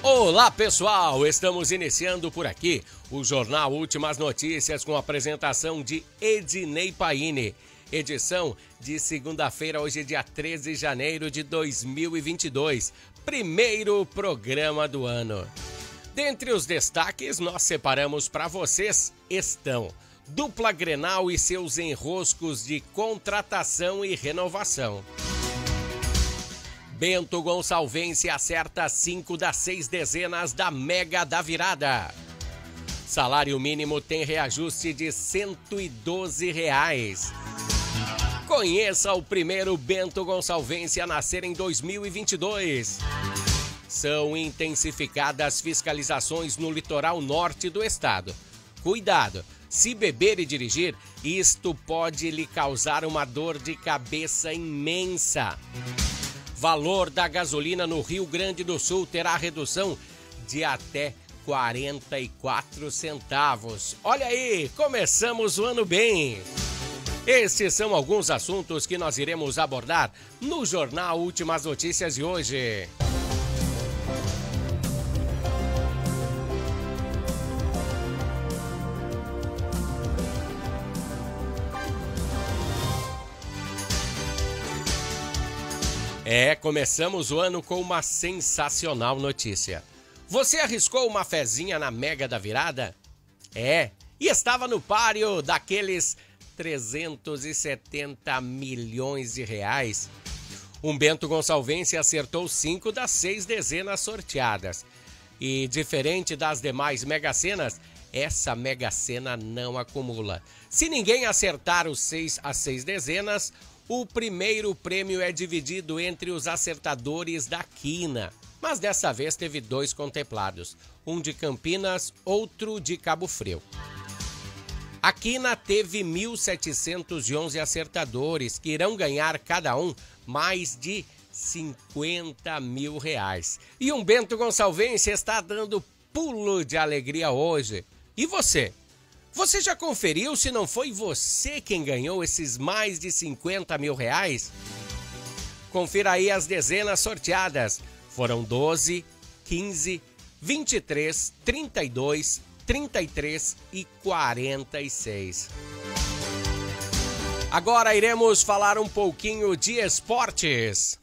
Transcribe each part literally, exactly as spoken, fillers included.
Olá pessoal, estamos iniciando por aqui o Jornal Últimas Notícias com a apresentação de Ednei Paine. Edição de segunda-feira, hoje dia treze de janeiro de dois mil e vinte e dois, primeiro programa do ano. Dentre os destaques, nós separamos para vocês estão dupla Grenal e seus enroscos de contratação e renovação. Bento Gonçalvense acerta cinco das seis dezenas da Mega da Virada. Salário mínimo tem reajuste de cento e doze reais. Conheça o primeiro Bento Gonçalvense a nascer em dois mil e vinte e dois. São intensificadas fiscalizações no litoral norte do estado. Cuidado, se beber e dirigir, isto pode lhe causar uma dor de cabeça imensa. Valor da gasolina no Rio Grande do Sul terá redução de até quarenta e quatro centavos. Olha aí, começamos o ano bem. Estes são alguns assuntos que nós iremos abordar no Jornal Últimas Notícias de hoje. É, começamos o ano com uma sensacional notícia. Você arriscou uma fezinha na Mega da Virada? É, e estava no páreo daqueles trezentos e setenta milhões de reais. Um Bento Gonçalvense acertou cinco das seis dezenas sorteadas. E diferente das demais Mega-Senas, essa Mega-Sena não acumula. Se ninguém acertar os seis as seis dezenas, o primeiro prêmio é dividido entre os acertadores da quina, mas dessa vez teve dois contemplados, um de Campinas, outro de Cabo Frio. A quina teve mil setecentos e onze acertadores, que irão ganhar cada um mais de cinquenta mil reais. E um Bento Gonçalvense está dando pulo de alegria hoje. E você? Você já conferiu se não foi você quem ganhou esses mais de cinquenta mil reais? Confira aí as dezenas sorteadas. Foram doze, quinze, vinte e três, trinta e dois, trinta e três e quarenta e seis. Agora iremos falar um pouquinho de esportes.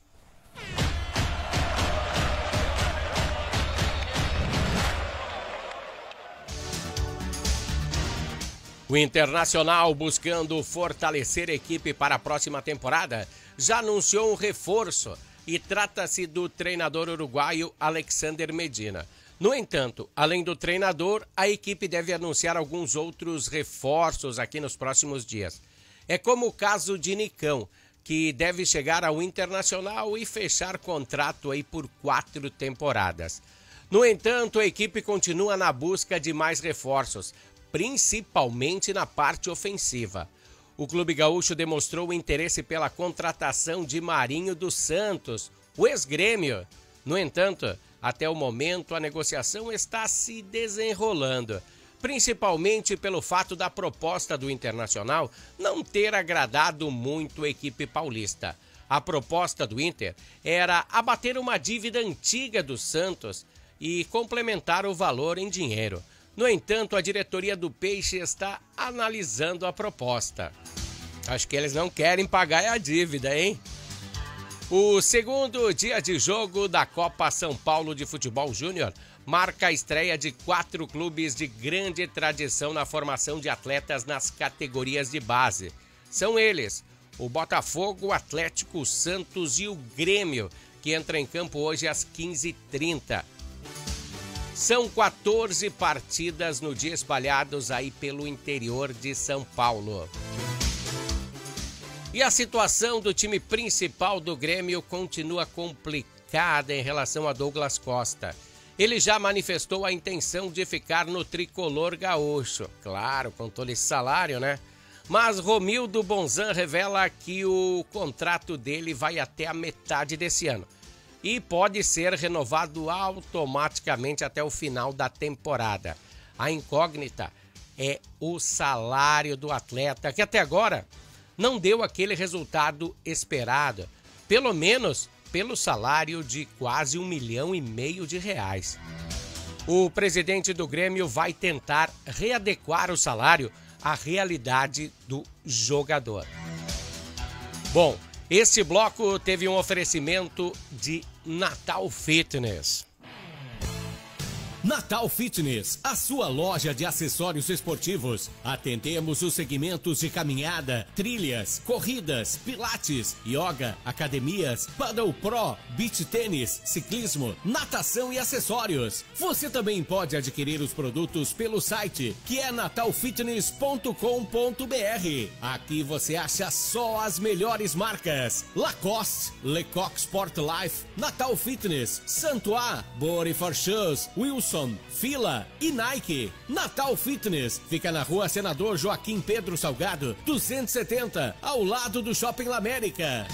O Internacional, buscando fortalecer a equipe para a próxima temporada, já anunciou um reforço e trata-se do treinador uruguaio Alexander Medina. No entanto, além do treinador, a equipe deve anunciar alguns outros reforços aqui nos próximos dias. É como o caso de Nicão, que deve chegar ao Internacional e fechar contrato aí por quatro temporadas. No entanto, a equipe continua na busca de mais reforços, principalmente na parte ofensiva. O Clube Gaúcho demonstrou interesse pela contratação de Marinho dos Santos, o ex-Grêmio. No entanto, até o momento a negociação está se desenrolando, principalmente pelo fato da proposta do Internacional não ter agradado muito a equipe paulista. A proposta do Inter era abater uma dívida antiga do Santos e complementar o valor em dinheiro. No entanto, a diretoria do Peixe está analisando a proposta. Acho que eles não querem pagar a dívida, hein? O segundo dia de jogo da Copa São Paulo de Futebol Júnior marca a estreia de quatro clubes de grande tradição na formação de atletas nas categorias de base. São eles, o Botafogo, o Atlético, o Santos e o Grêmio, que entra em campo hoje às quinze e trinta. São quatorze partidas no dia espalhados aí pelo interior de São Paulo. E a situação do time principal do Grêmio continua complicada em relação a Douglas Costa. Ele já manifestou a intenção de ficar no tricolor gaúcho. Claro, com todo esse salário, né? Mas Romildo Bonzan revela que o contrato dele vai até a metade desse ano e pode ser renovado automaticamente até o final da temporada. A incógnita é o salário do atleta, que até agora não deu aquele resultado esperado, pelo menos pelo salário de quase um milhão e meio de reais. O presidente do Grêmio vai tentar readequar o salário à realidade do jogador. Bom, este bloco teve um oferecimento de Natal Fitness. Natal Fitness, a sua loja de acessórios esportivos. Atendemos os segmentos de caminhada, trilhas, corridas, pilates, yoga, academias, paddle pro, beach tênis, ciclismo, natação e acessórios. Você também pode adquirir os produtos pelo site, que é natal fitness ponto com ponto br. Aqui você acha só as melhores marcas: Lacoste, Lecoq Sport Life, Natal Fitness, Santois, Body for Shoes, Wilson, Fila e Nike. Natal Fitness fica na rua Senador Joaquim Pedro Salgado, duzentos e setenta, ao lado do Shopping La América.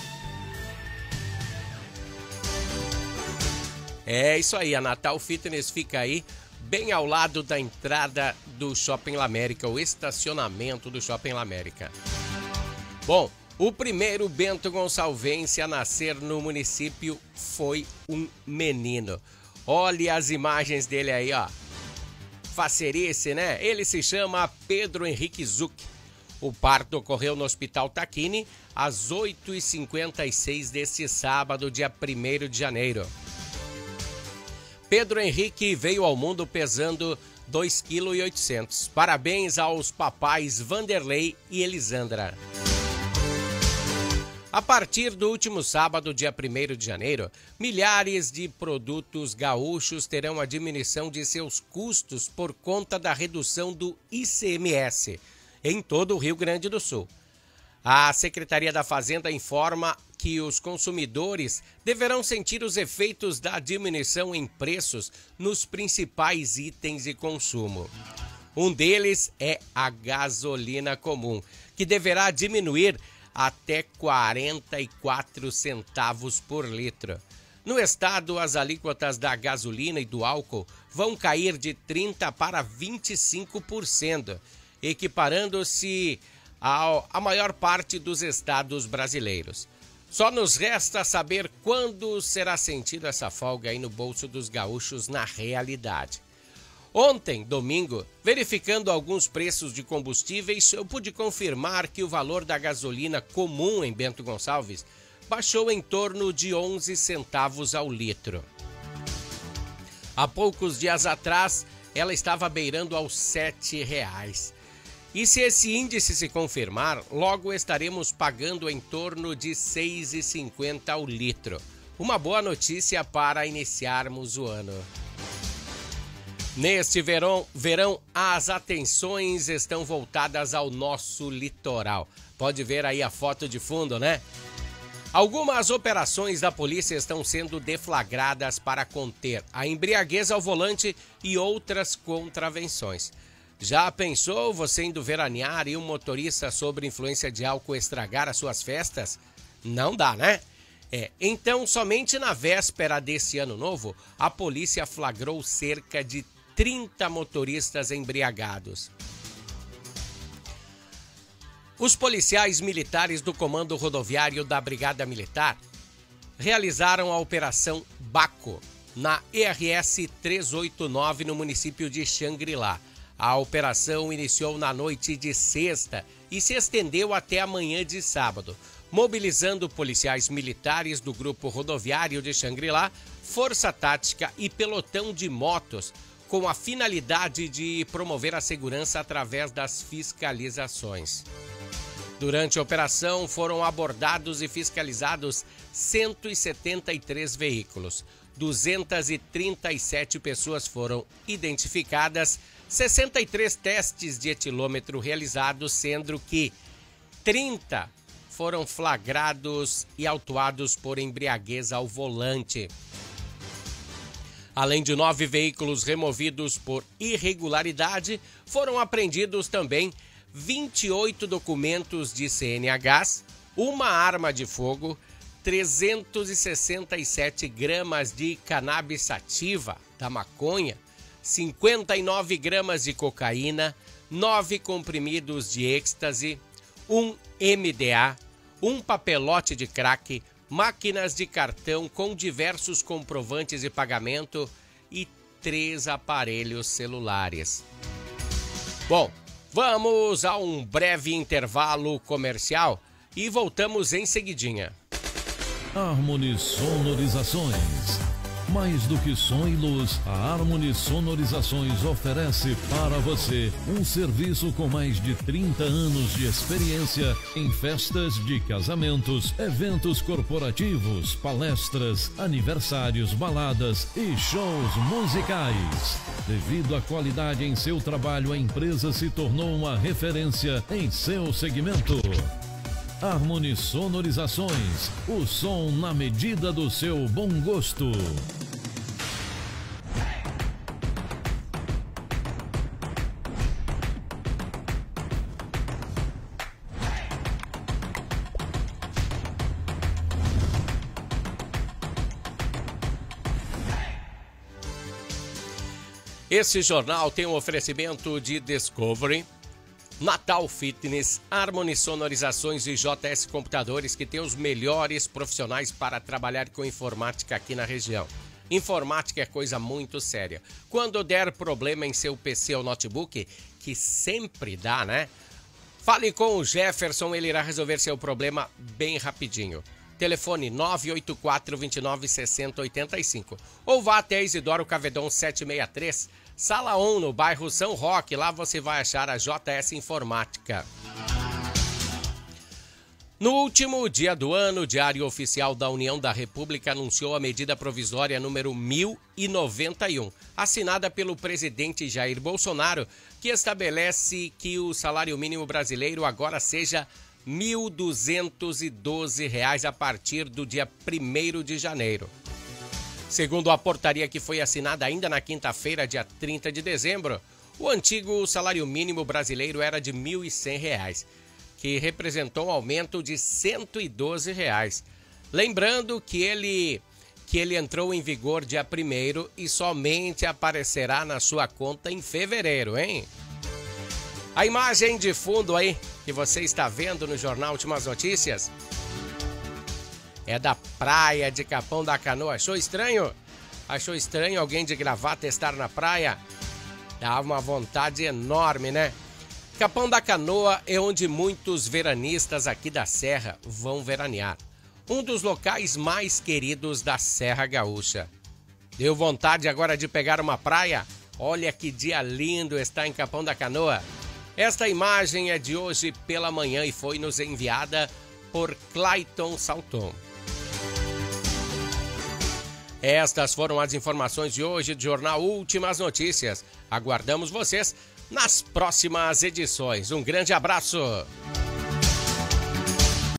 É isso aí, a Natal Fitness fica aí bem ao lado da entrada do Shopping La América, o estacionamento do Shopping La América. Bom, o primeiro Bento Gonçalvense a nascer no município foi um menino. Olha as imagens dele aí, ó. Facerice, né? Ele se chama Pedro Henrique Zuc. O parto ocorreu no Hospital Tacchini às oito e cinquenta e seis deste sábado, dia primeiro de janeiro. Pedro Henrique veio ao mundo pesando dois vírgula oitocentos quilos. Parabéns aos papais Vanderlei e Elisandra. A partir do último sábado, dia primeiro de janeiro, milhares de produtos gaúchos terão a diminuição de seus custos por conta da redução do I C M S em todo o Rio Grande do Sul. A Secretaria da Fazenda informa que os consumidores deverão sentir os efeitos da diminuição em preços nos principais itens de consumo. Um deles é a gasolina comum, que deverá diminuir até quarenta e quatro centavos por litro. No estado, as alíquotas da gasolina e do álcool vão cair de trinta por cento para vinte e cinco por cento, equiparando-se à maior parte dos estados brasileiros. Só nos resta saber quando será sentido essa folga aí no bolso dos gaúchos na realidade. Ontem, domingo, verificando alguns preços de combustíveis, eu pude confirmar que o valor da gasolina comum em Bento Gonçalves baixou em torno de onze centavos ao litro. Há poucos dias atrás, ela estava beirando aos sete reais. E se esse índice se confirmar, logo estaremos pagando em torno de seis reais e cinquenta centavos ao litro. Uma boa notícia para iniciarmos o ano. Neste verão, verão, as atenções estão voltadas ao nosso litoral. Pode ver aí a foto de fundo, né? Algumas operações da polícia estão sendo deflagradas para conter a embriaguez ao volante e outras contravenções. Já pensou você indo veranear e um motorista sob influência de álcool estragar as suas festas? Não dá, né? É, então, somente na véspera desse ano novo, a polícia flagrou cerca de trinta motoristas embriagados. Os policiais militares do Comando Rodoviário da Brigada Militar realizaram a Operação Baco na E R S trezentos e oitenta e nove no município de Xangri-Lá. A operação iniciou na noite de sexta e se estendeu até a manhã de sábado, mobilizando policiais militares do Grupo Rodoviário de Xangri-Lá, Força Tática e pelotão de motos, com a finalidade de promover a segurança através das fiscalizações. Durante a operação, foram abordados e fiscalizados cento e setenta e três veículos. duzentas e trinta e sete pessoas foram identificadas, sessenta e três testes de etilômetro realizados, sendo que trinta foram flagrados e autuados por embriaguez ao volante. Além de nove veículos removidos por irregularidade, foram apreendidos também vinte e oito documentos de C N Hs, uma arma de fogo, trezentos e sessenta e sete gramas de cannabis sativa, da maconha, cinquenta e nove gramas de cocaína, nove comprimidos de êxtase, um M D A, um papelote de crack, máquinas de cartão com diversos comprovantes de pagamento e três aparelhos celulares. Bom, vamos a um breve intervalo comercial e voltamos em seguidinha. Harmony Sonorizações. Mais do que som e luz, a Harmony Sonorizações oferece para você um serviço com mais de trinta anos de experiência em festas de casamentos, eventos corporativos, palestras, aniversários, baladas e shows musicais. Devido à qualidade em seu trabalho, a empresa se tornou uma referência em seu segmento. Harmony Sonorizações, o som na medida do seu bom gosto. Esse jornal tem um oferecimento de Discovery, Natal Fitness, Harmony Sonorizações e J S Computadores, que tem os melhores profissionais para trabalhar com informática aqui na região. Informática é coisa muito séria. Quando der problema em seu P C ou notebook, que sempre dá, né? Fale com o Jefferson, ele irá resolver seu problema bem rapidinho. Telefone nove oito quatro, dois nove, seis zero oito cinco ou vá até Isidoro Cavedon setecentos e sessenta e três, Sala um, no bairro São Roque. Lá você vai achar a J S Informática. No último dia do ano, o Diário Oficial da União da República anunciou a medida provisória número mil e noventa e um, assinada pelo presidente Jair Bolsonaro, que estabelece que o salário mínimo brasileiro agora seja mil duzentos e doze reais a partir do dia primeiro de janeiro. Segundo a portaria que foi assinada ainda na quinta-feira, dia trinta de dezembro, o antigo salário mínimo brasileiro era de mil e cem reais, que representou um aumento de cento e doze reais. Lembrando que ele, que ele entrou em vigor dia primeiro e somente aparecerá na sua conta em fevereiro, hein? A imagem de fundo aí que você está vendo no Jornal Últimas Notícias é da praia de Capão da Canoa. Achou estranho? Achou estranho alguém de gravata estar na praia? Dá uma vontade enorme, né? Capão da Canoa é onde muitos veranistas aqui da Serra vão veranear. Um dos locais mais queridos da Serra Gaúcha. Deu vontade agora de pegar uma praia? Olha que dia lindo está em Capão da Canoa. Esta imagem é de hoje pela manhã e foi nos enviada por Clayton Salton. Estas foram as informações de hoje do Jornal Últimas Notícias. Aguardamos vocês nas próximas edições. Um grande abraço!